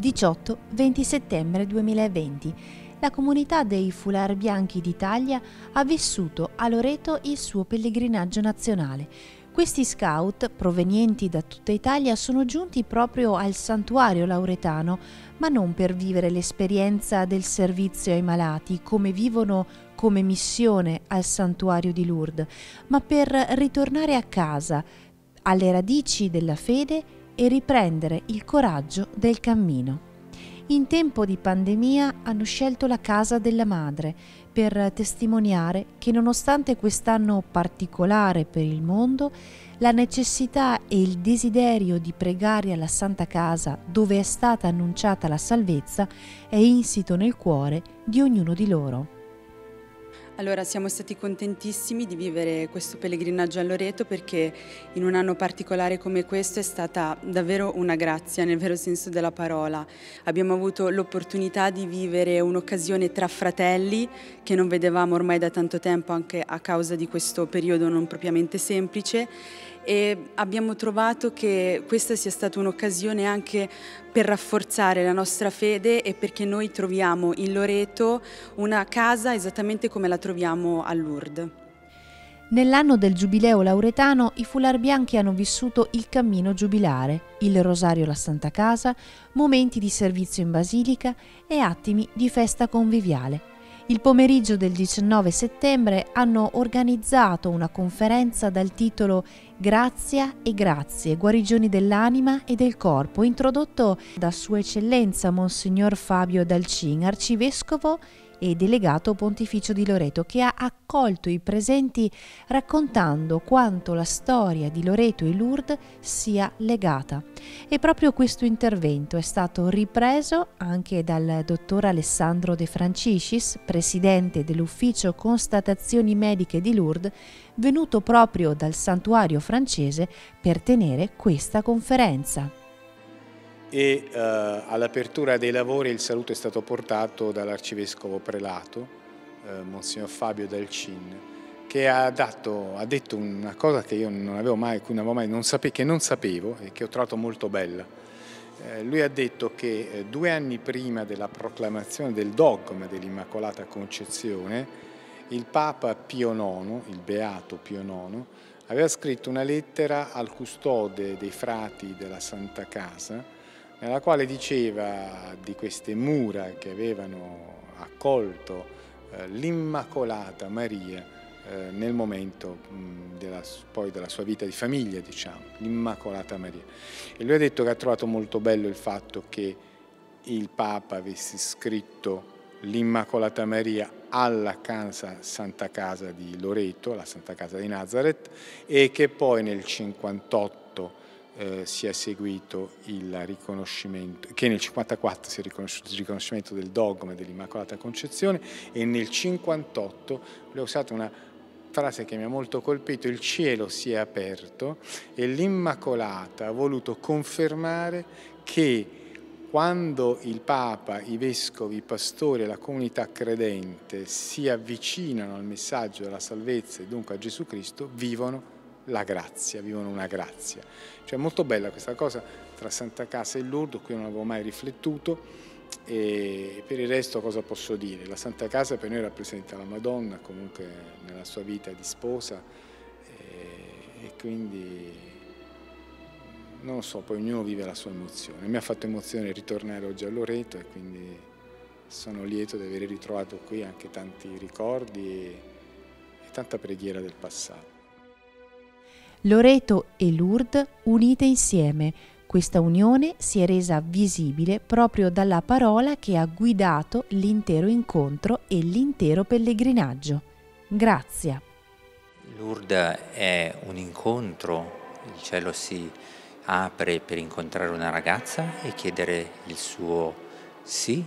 18-20 settembre 2020. La comunità dei Foulard Bianchi d'Italia ha vissuto a Loreto il suo pellegrinaggio nazionale. Questi scout, provenienti da tutta Italia, sono giunti proprio al santuario lauretano, ma non per vivere l'esperienza del servizio ai malati, come vivono come missione al santuario di Lourdes, ma per ritornare a casa, alle radici della fede e riprendere il coraggio del cammino. In tempo di pandemia hanno scelto la Casa della Madre per testimoniare che nonostante quest'anno particolare per il mondo, la necessità e il desiderio di pregare alla Santa Casa dove è stata annunciata la salvezza è insito nel cuore di ognuno di loro. Allora, siamo stati contentissimi di vivere questo pellegrinaggio a Loreto perché in un anno particolare come questo è stata davvero una grazia nel vero senso della parola. Abbiamo avuto l'opportunità di vivere un'occasione tra fratelli che non vedevamo ormai da tanto tempo anche a causa di questo periodo non propriamente semplice, e abbiamo trovato che questa sia stata un'occasione anche per rafforzare la nostra fede e perché noi troviamo in Loreto una casa esattamente come la troviamo a Lourdes. Nell'anno del Giubileo lauretano i Foulard Bianchi hanno vissuto il cammino giubilare, il rosario alla Santa Casa, momenti di servizio in basilica e attimi di festa conviviale. Il pomeriggio del 19 settembre hanno organizzato una conferenza dal titolo Grazia e grazie, guarigioni dell'anima e del corpo, introdotto da Sua Eccellenza Monsignor Fabio Dalcin, arcivescovo e delegato pontificio di Loreto, che ha accolto i presenti raccontando quanto la storia di Loreto e Lourdes sia legata. E proprio questo intervento è stato ripreso anche dal dottor Alessandro De Franciscis, presidente dell'ufficio constatazioni mediche di Lourdes, venuto proprio dal santuario francese per tenere questa conferenza. E all'apertura dei lavori il saluto è stato portato dall'arcivescovo prelato, Monsignor Fabio Dalcin, che ha detto una cosa che io che non sapevo e che ho trovato molto bella. Lui ha detto che 2 anni prima della proclamazione del dogma dell'Immacolata Concezione, il Papa Pio IX, il Beato Pio IX, aveva scritto una lettera al custode dei frati della Santa Casa, nella quale diceva di queste mura che avevano accolto l'Immacolata Maria nel momento poi della sua vita di famiglia, diciamo, l'Immacolata Maria. E lui ha detto che ha trovato molto bello il fatto che il Papa avesse scritto l'Immacolata Maria alla Santa Casa di Loreto, la Santa Casa di Nazareth, e che poi nel 1958 sia seguito il riconoscimento, che nel 1954 sia riconosciuto il riconoscimento del dogma dell'Immacolata Concezione, e nel 1958 lui ha usato una frase che mi ha molto colpito: il cielo si è aperto e l'Immacolata ha voluto confermare che quando il Papa, i vescovi, i pastori e la comunità credente si avvicinano al messaggio della salvezza e dunque a Gesù Cristo, vivono la grazia, vivono una grazia. Cioè è molto bella questa cosa tra Santa Casa e Lourdes, qui non avevo mai riflettuto, e per il resto cosa posso dire? La Santa Casa per noi rappresenta la Madonna comunque nella sua vita di sposa, e quindi non lo so, poi ognuno vive la sua emozione. Mi ha fatto emozione ritornare oggi a Loreto e quindi sono lieto di aver ritrovato qui anche tanti ricordi e tanta preghiera del passato. Loreto e Lourdes unite insieme. Questa unione si è resa visibile proprio dalla parola che ha guidato l'intero incontro e l'intero pellegrinaggio. Grazia. Lourdes è un incontro, il cielo si apre per incontrare una ragazza e chiedere il suo sì,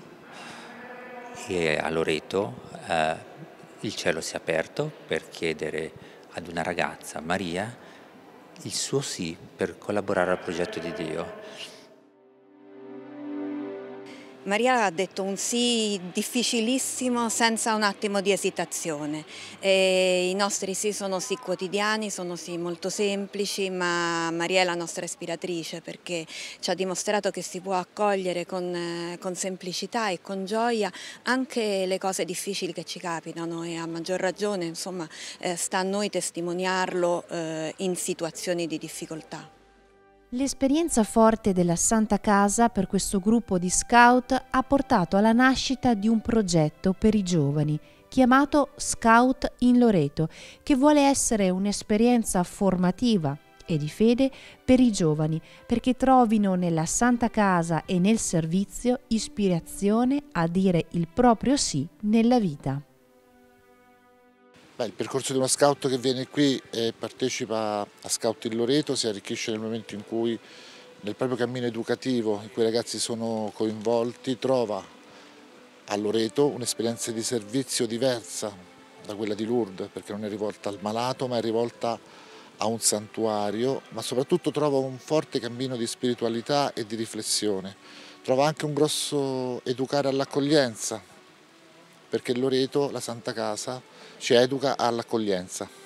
e a Loreto il cielo si è aperto per chiedere ad una ragazza, Maria, il suo sì per collaborare al progetto di Dio. Maria ha detto un sì difficilissimo senza un attimo di esitazione. E i nostri sì sono sì quotidiani, sono sì molto semplici, ma Maria è la nostra ispiratrice perché ci ha dimostrato che si può accogliere con semplicità e con gioia anche le cose difficili che ci capitano e a maggior ragione insomma, sta a noi testimoniarlo in situazioni di difficoltà. L'esperienza forte della Santa Casa per questo gruppo di scout ha portato alla nascita di un progetto per i giovani chiamato Scout in Loreto, che vuole essere un'esperienza formativa e di fede per i giovani, perché trovino nella Santa Casa e nel servizio ispirazione a dire il proprio sì nella vita. Il percorso di uno scout che viene qui e partecipa a Scout in Loreto si arricchisce nel momento in cui nel proprio cammino educativo in cui i ragazzi sono coinvolti trova a Loreto un'esperienza di servizio diversa da quella di Lourdes, perché non è rivolta al malato ma è rivolta a un santuario, ma soprattutto trova un forte cammino di spiritualità e di riflessione. Trova anche un grosso educare all'accoglienza, perché Loreto, la Santa Casa, ci educa all'accoglienza.